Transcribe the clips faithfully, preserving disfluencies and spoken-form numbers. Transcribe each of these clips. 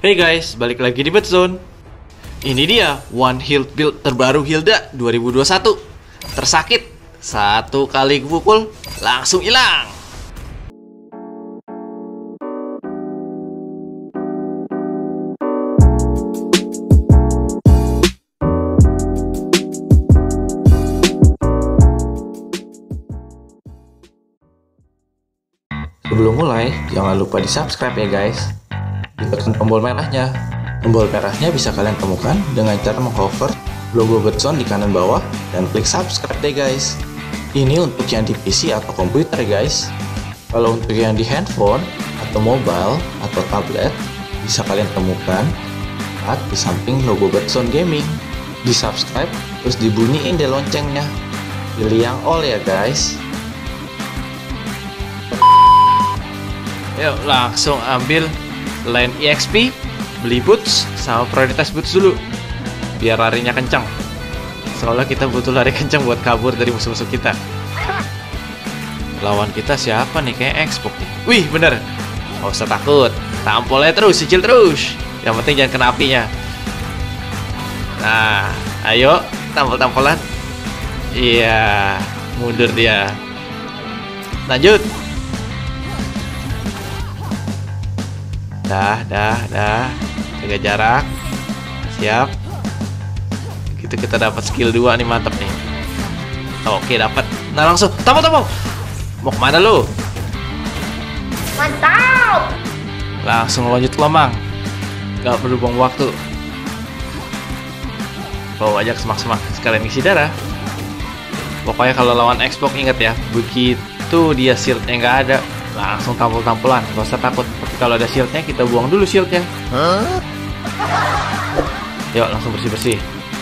Hey guys, balik lagi di Betzone. Ini dia One Health build terbaru Hilda dua ribu dua puluh satu. Tersakit, satu kali pukul langsung hilang. Sebelum mulai, jangan lupa di subscribe ya guys. Tekan tombol merahnya. Tombol merahnya bisa kalian temukan dengan cara mengcover logo Betzone di kanan bawah dan klik subscribe deh guys. Ini untuk yang di P C atau komputer guys. Kalau untuk yang di handphone atau mobile atau tablet bisa kalian temukan tepat di samping logo Betzone Gaming. Di subscribe terus dibunyiin deh loncengnya. Pilih yang all ya guys. Yuk langsung ambil line E X P, beli boots sama prioritas boots dulu biar larinya kencang. Soalnya kita butuh lari kencang buat kabur dari musuh-musuh kita. Lawan kita siapa nih? Kayak Xbox nih. Wih bener, gak usah takut, tampolnya terus, cicil terus. Yang penting jangan kena apinya. Nah ayo tampol-tampolan. Iya, mundur dia. Lanjut. Dah, dah, dah. Jaga jarak. Siap. Gitu kita dapat skill dua nih, mantap nih. Oke, dapat. Nah, langsung tampol tampol. Mau kemana lu? Mantap. Langsung lanjut lomang. Gak perlu buang waktu. Bawa aja ke semak-semak sekalian isi darah. Pokoknya kalau lawan Xbox ingat ya, begitu dia shieldnya nggak ada, langsung tampol-tampolan, gak usah takut. Tapi kalau ada shieldnya, kita buang dulu shieldnya. Huh? Yuk langsung bersih-bersih.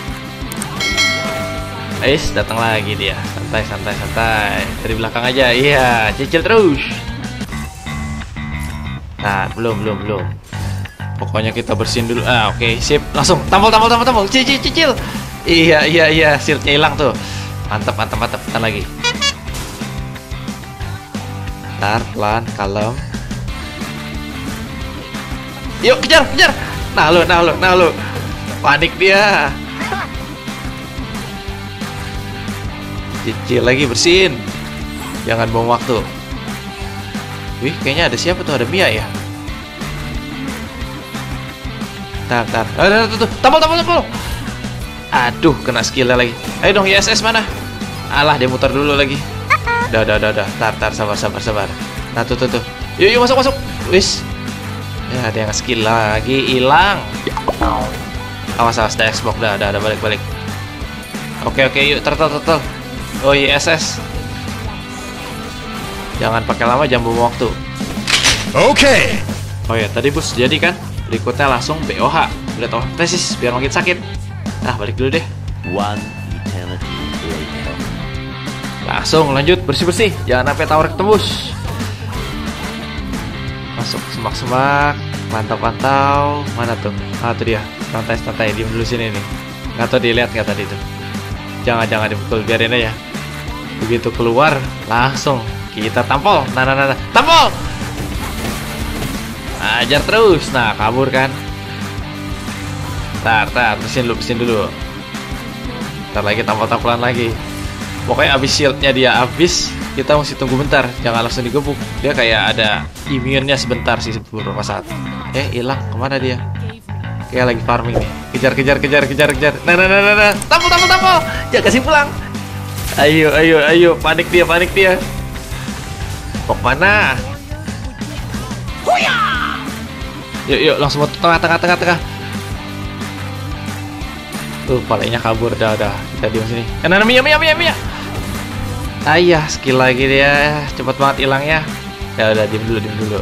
Ais, datang lagi dia. Santai, santai, santai. Dari belakang aja. Iya, cicil terus. Nah, belum, belum, belum. Pokoknya kita bersihin dulu. Ah, oke, okay, sip. Langsung tampol, tampol, tampol, tampol. Cicil, cicil. Iya, iya, iya. Shieldnya hilang tuh. Mantap, mantap, mantap. Bentar lagi. Bentar, pelan, kalem. Yuk, kejar, kejar. Nah lu, nah lu, nah lu. Panik dia. Cicil lagi, bersihin. Jangan buang waktu. Wih, kayaknya ada siapa tuh? Ada Mia ya? Bentar, bentar. Aduh, tuh, tuh. Tampol, tampol, tampol. Aduh, kena skillnya lagi. Ayo dong, I S S mana? Alah, dia muter dulu lagi. Udah, udah, udah, udah. Tar, tar, sabar, sabar, sabar. Nah, tuh, tuh, tuh. Yuk, yuk, masuk, masuk. Wis. Ya, ada yang skill lagi, hilang. Awas, awas, ada Xbox. Dah, dah, dah, balik, balik. Oke, oke, yuk, turtle, turtle. Oh, I S S. Jangan pakai lama, jangan buang waktu. Oke. Oh ya, tadi bus jadi kan? Berikutnya langsung B O H. Udah tau, tesis, biar makin sakit. Nah, balik dulu deh. One eternity later. Langsung lanjut bersih-bersih. Jangan sampai tower ketembus. Masuk semak-semak. Pantau-pantau. Mana tuh? Ah, tuh dia. Santai-santai. Diem dulu sini nih. Nggak tahu dilihat nggak tadi tuh. Jangan-jangan dipukul. Biarin aja. Begitu keluar, langsung kita tampol. Nah, nah, nah, nah. Tampol! Ajar terus. Nah, kabur kan. Tar, tar. Bersihin dulu, bersihin dulu. Ntar lagi tampol-tampolan lagi. Pokoknya abis shieldnya dia habis, kita mesti tunggu bentar, jangan langsung digebuk. Dia kayak ada imunnya sebentar sih, beberapa saat. Eh, hilang, kemana dia? Kayak lagi farming nih. Kejar, kejar, kejar, kejar, kejar. Nah, nah, nah, nah, nah. Tampol, tampol, tampol. Jangan kasih pulang. Ayo, ayo, ayo. Panik dia, panik dia. Mau kemana? Yuk, yuk, langsung ke tengah, tengah, tengah, tengah. Tuh, palanya kabur, dah, dah. Kita diam sini. Eh, nah, Mia, Mia, Mia, Mia. Ayah, skill lagi dia. Cepet banget hilangnya. Ya udah, diam dulu, diam dulu.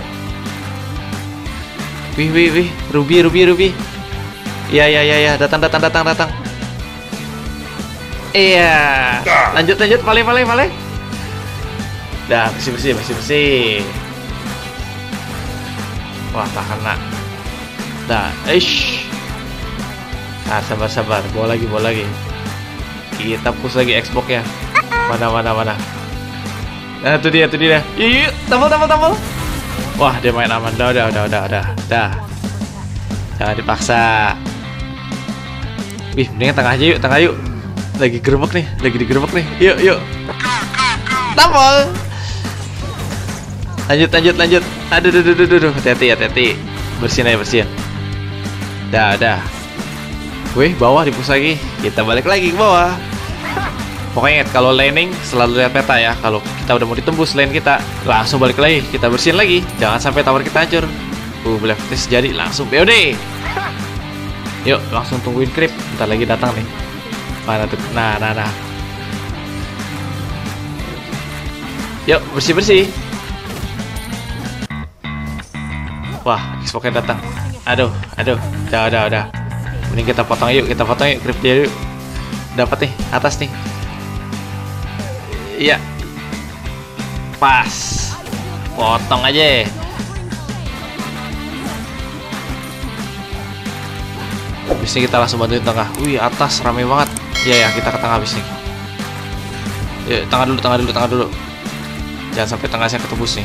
Wih, wih, wih. Ruby, Ruby, Ruby. Iya, iya, iya, iya. Datang, datang, datang, datang. Iya. Lanjut, lanjut. Pale, pale, pale. Dah, bersih, bersih, bersih, bersih. Wah, tak kena. Dah, ish. Nah, sabar, sabar. Bawa lagi, bawa lagi. Kita push lagi Xbox ya. Mana, mana, mana. Nah, itu dia, itu dia. Yuk, yuk, tampol, tampol, tampol. Wah, dia main aman. Dah, udah, udah, udah, udah. Dah. Jangan dipaksa. Wih, mendingan tengah aja yuk, tengah yuk. Lagi gerbek nih, lagi digerebek nih. Yuk, yuk. Tampol. Lanjut, lanjut, lanjut. Aduh, aduh, aduh, aduh, hati-hati, hati-hati. Bersihin aja, bersihin. Dah, dah. Wih, bawah dipus lagi. Kita balik lagi ke bawah. Pokoknya ingat, kalau landing selalu lihat peta ya. Kalau kita udah mau ditembus lane kita, langsung balik lagi. Kita bersihin lagi. Jangan sampai tower kita hancur. Uh, black test jadi langsung B O D. Yuk, langsung tungguin creep. Bentar lagi datang nih. Mana tuh? Nah, nah, nah. Yuk, bersih-bersih. Wah, Xbox-nya datang. Aduh, aduh. Udah, udah, udah. Mending kita potong yuk, kita potong yuk creep dia yuk. Dapat nih, atas nih. Iya. Pas. Potong aja. Habis ini kita langsung bantuin tengah. Wih, atas rame banget. Iya ya, kita ke tengah habis ini. Yuk, tengah dulu, tengah dulu, tengah dulu. Jangan sampai tengah saya ketembus nih.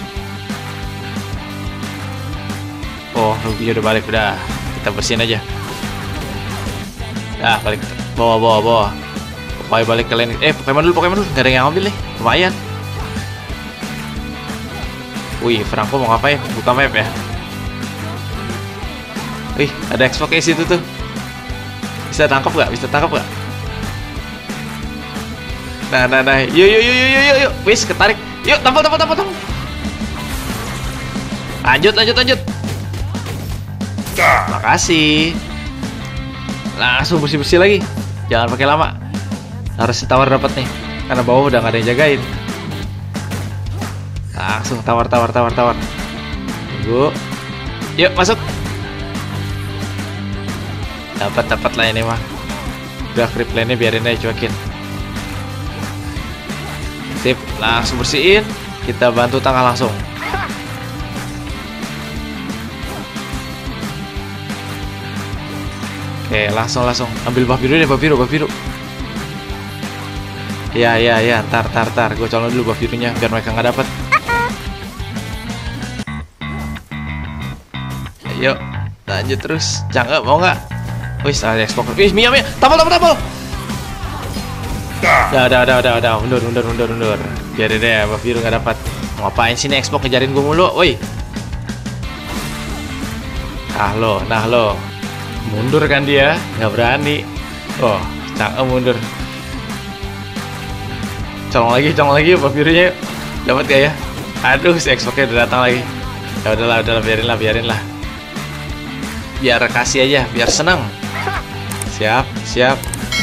Oh, Ruby udah balik, udah. Kita bersihin aja. Nah, balik bawah, bawah, bawah. Pokoknya balik ke lane. Eh, Pokemon dulu, Pokemon dulu. Gak ada yang ngambil nih. Lumayan. Wih, Franco mau ngapain? Buka map ya. Wih, ada Xbox di situ tuh. Bisa tangkap gak? Bisa tangkap gak? Nah, nah, nah. Yuk, yuk, yuk, yuk, yuk, yuk. Wis, ketarik. Yuk, tampol, tampol, tampol, tampol. Lanjut, lanjut, lanjut. Makasih. Langsung bersih-bersih lagi. Jangan pakai lama. Harus tawar dapat nih. Karena bawah udah gak ada yang jagain. Langsung tawar, tawar, tawar, tawar. Tunggu. Yuk, masuk. Dapat, dapat lah ini mah. Udah creep lane-nya biarin aja cuekin. Sip, langsung bersihin. Kita bantu tengah langsung. Oke, langsung langsung ambil buff biru deh, buff biru, buff biru. Ya, ya, ya, tar, tar, tar. Gue colong dulu buff birunya biar mereka nggak dapet. Yuk, lanjut terus. Jangan, mau nggak? Wih, ada Xbox. Wih, Mia, Mia, tampol, tampol, tampol. Udah, udah, udah, udah, udah, mundur, mundur, mundur, mundur. Biarin deh, buff biru nggak dapat. Mau ngapain sih nih Xbox ngejarin gue mulu? Woi. Nah lo, nah lo. Mundur kan dia, nggak berani. Oh, cakep mundur. Colong lagi, colong lagi, buff birunya. Dapat gak ya? Aduh, si Xbox-nya udah datang lagi. Ya udahlah, udahlah, biarin lah, biarin lah. Biar kasih aja, biar senang. Siap, siap.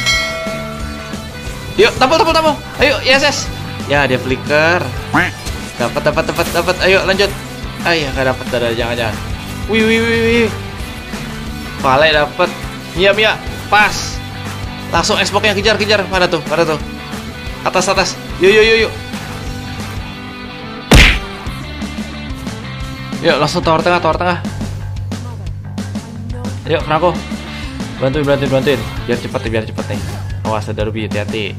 Yuk, tampol, tampol, tampol. Ayo, yes, yes. Ya, dia flicker. Dapat, dapat, dapat, dapat. Ayo, lanjut. Ayo, nggak dapat, ada, jangan, jangan. Wih, wih, wih, wih. Vale dapat. Mia, Mia, pas. Langsung Xbox-nya kejar, kejar. Mana tuh, mana tuh? Atas, atas. Yuk, yuk, yuk, yuk. Yuk, langsung tower tengah, tower tengah. Yuk, Franco. Bantuin, bantuin, bantuin. Biar cepet nih, biar cepet nih. Awas, ada Ruby, hati-hati.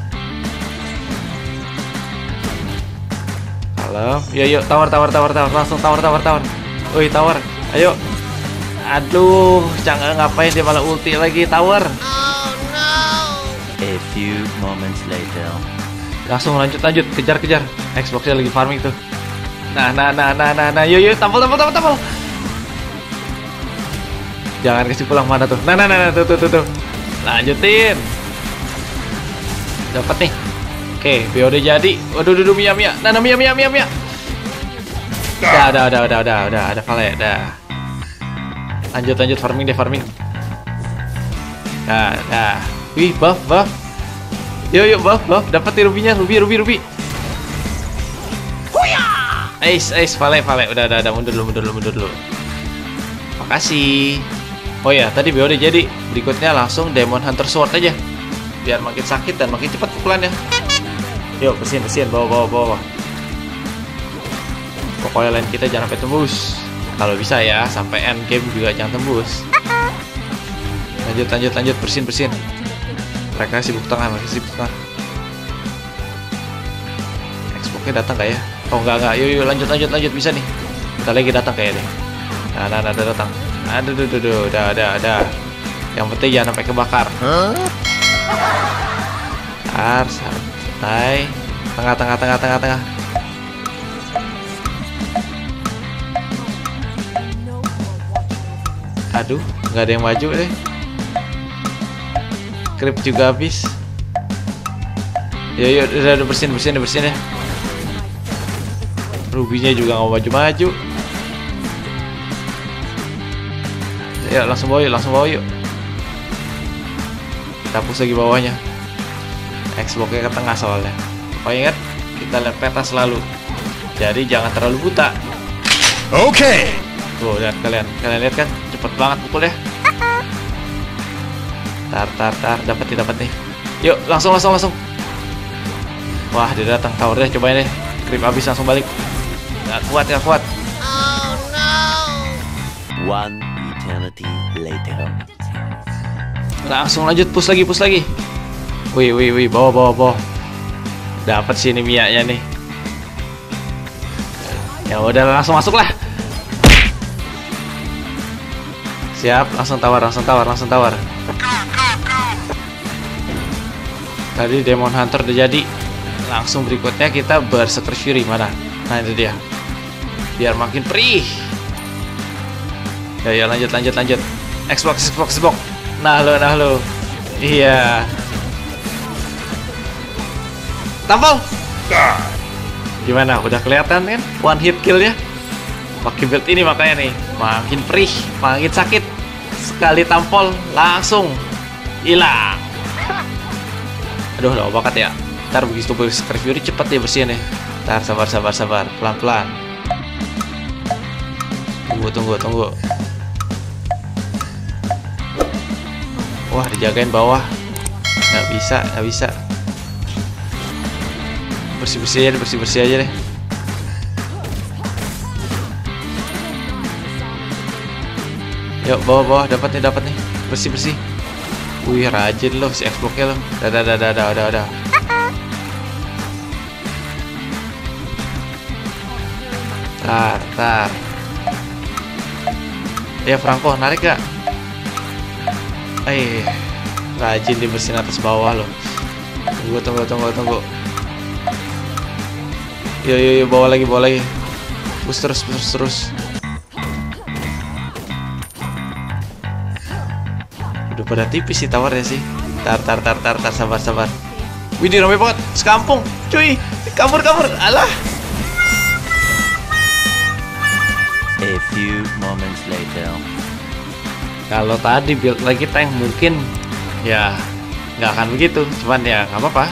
Halo. Yuk, yuk, tower, tower, tower, tower. Langsung tower, tower, tower. Woi, tower. Ayo. Aduh, jangan ngapain dia malah ulti lagi, tower. Oh no! A few moments later. Langsung lanjut, lanjut. Kejar, kejar. Xbox-nya lagi farming tuh. Nah, nah, nah, nah, nah, nah. Yuk, yuk, tampol, tampol, tampol, tampol. Jangan kasih pulang, mana tuh. Nah, nah, nah, nah, tuh, tuh, tuh, tuh. Lanjutin. Dapat nih. Oke, B O D jadi. Waduh, waduh, Mia, Mia. Nah, nah, Mia, Mia, Mia, Mia. Udah, udah, udah, udah, udah, udah. Ada Vale, dah. Lanjut, lanjut, farming deh, farming. Dah, dah. Wih, buff, buff. Yuk, yuk, buff, buff. Dapat nih rubinya, ruby, ruby, ruby. Ace, ace, Vale, Vale. Udah, udah, udah. Mundur dulu, mundur dulu, mundur dulu. Makasih. Oh ya, tadi B O D jadi. Berikutnya langsung Demon Hunter Sword aja. Biar makin sakit dan makin cepat pukulannya. Yuk, bersihin, bersihin, bawa, bawa, bawa. Pokoknya lain kita jangan sampai tembus. Kalau bisa ya, sampai end game juga jangan tembus. Lanjut, lanjut, lanjut, bersihin, bersihin. Mereka sibuk tengah, mereka sibuk tengah. Xbox-nya datang gak ya? Oh enggak, enggak. Yuk, yuk, lanjut, lanjut, lanjut. Bisa nih. Kita lagi datang kayaknya. Nah, nah, nah, datang. Aduh, duh, duh, duh, udah, udah, udah. Yang penting jangan sampai kebakar. Tar, santai. Tengah, tengah, tengah, tengah, tengah. Aduh, nggak ada yang maju deh. Krip juga habis. Ya, yuk, udah, udah bersihin, bersihin, bersihin ya. Rubinya juga nggak maju-maju. Ya, langsung bawa yuk, langsung bawa yuk. Kita hapus lagi bawahnya. Xbox-nya ke tengah soalnya. Oh ingat, kita lihat peta selalu. Jadi jangan terlalu buta. Oke. Okay. Tuh, lihat kalian, kalian lihat kan, cepet banget pukulnya. Tar, tar, tar, dapat nih, dapat nih. Yuk, langsung, langsung, langsung. Wah, dia datang towernya, cobain deh. Krip habis langsung balik. Gak kuat, gak kuat. Oh no. One eternity later. Langsung lanjut, push lagi, push lagi. Wih, wih, wih, bawa, bawa, bawa. Dapat sini Mia-nya nih. Ya udah, langsung masuk lah. Siap, langsung tawar, langsung tawar, langsung tawar. Tadi Demon Hunter udah jadi. Langsung berikutnya kita Berserker Fury mana? Nah itu dia. Biar makin perih. Ya ya lanjut lanjut lanjut. Xbox Xbox Xbox. Nah lo nah lo. Iya. Tampol. Gimana? Udah kelihatan kan? One hit kill ya. Pakai build ini makanya nih. Makin perih, makin sakit. Sekali tampol langsung hilang. Aduh, udah bakat ya. Ntar begitu Berserker Fury cepet ya bersihin ya. Ntar sabar sabar sabar, pelan pelan. Tunggu tunggu tunggu. Wah, dijagain bawah. Nggak bisa, nggak bisa. Bersih bersih aja, bersih bersih aja deh. Yuk bawa bawa, dapat nih dapat nih, bersih bersih. Wih rajin loh si Xbox-nya loh. Dadah dadah dadah dadah dadah. Tar tar. Ya Franco narik gak? Eh rajin dibersihin atas bawah loh. Tunggu tunggu tunggu tunggu. Yo yo yo bawa lagi bawa lagi. Push terus push terus. Udah pada tipis sih tawarnya sih. Tar tar tar tar tar sabar sabar. Widih ramai banget sekampung cuy. Kabur kabur alah. A few moments later. Kalau tadi build lagi tank mungkin ya nggak akan begitu, cuman ya nggak apa-apa.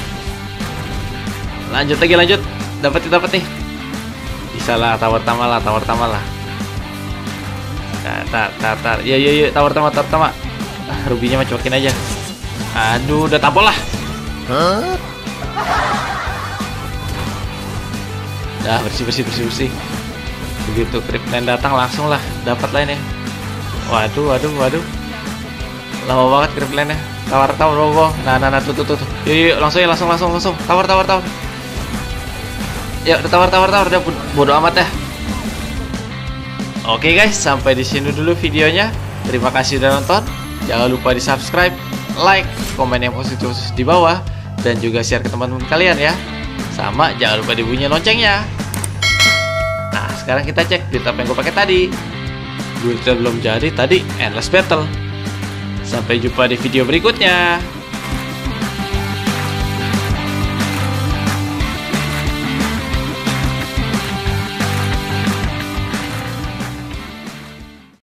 Lanjut lagi lanjut, dapat dapat nih. Bisa lah tower tama lah tower tama lah. Tar tar tar tar. Ya ya ya tower tama tower tama. Ah, rubinya mah cokin aja. Aduh, udah tampol lah. Huh? Dah bersih bersih bersih bersih. Begitu Kripland datang langsung lah dapat lainnya. Waduh waduh waduh. Lama banget Kriplandnya. Tawar tawar bobo. Nah nah nah tuh tuh tuh. Yuk yuk langsung ya langsung langsung langsung. Tawar tawar tawar. Ya udah tawar tawar tawar udah bodo amat ya. Oke guys, sampai di sini dulu videonya. Terima kasih udah nonton. Jangan lupa di subscribe, like, komen yang positif di bawah, dan juga share ke teman-teman kalian ya. Sama jangan lupa dibunyiin loncengnya. Nah sekarang kita cek build apa yang gue pakai tadi. Buildnya belum jadi tadi, Endless Battle. Sampai jumpa di video berikutnya.